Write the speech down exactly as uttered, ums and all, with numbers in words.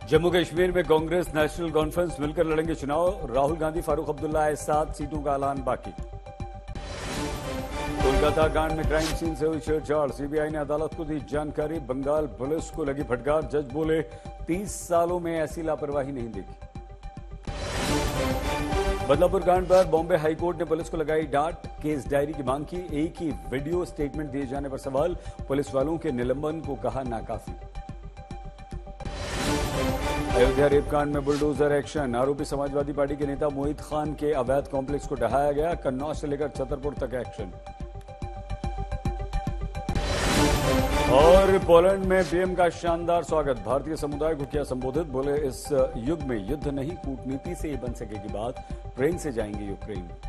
जम्मू कश्मीर में Congress national conference मिलकर लड़ेंगे चुनाव। राहुल गांधी, फारूक अब्दुल्ला आए सात सीटों का ऐलान बाकी। कोलकाता कांड में क्राइम सीन से हुई छेड़छाड़, सीबीआई ने अदालत को दी जानकारी। बंगाल पुलिस को लगी फटकार, जज बोले तीस सालों में ऐसी लापरवाही नहीं देखी। बदलापुर कांड पर बॉम्बे हाईकोर्ट ने पुलिस को लगाई डांट, केस डायरी की मांग की। एक ही वीडियो स्टेटमेंट दिए जाने पर सवाल, पुलिस वालों के निलंबन को कहा नाकाफी। अयोध्या रेप कांड में बुलडोजर एक्शन, आरोपी समाजवादी पार्टी के नेता मोहित खान के अवैध कॉम्प्लेक्स को ढहाया गया। कन्नौज से लेकर छतरपुर तक एक्शन। और पोलैंड में पीएम का शानदार स्वागत, भारतीय समुदाय को किया संबोधित। बोले इस युग में युद्ध नहीं, कूटनीति से ही बन सकेगी बात, ट्रेन से जाएंगे यूक्रेन।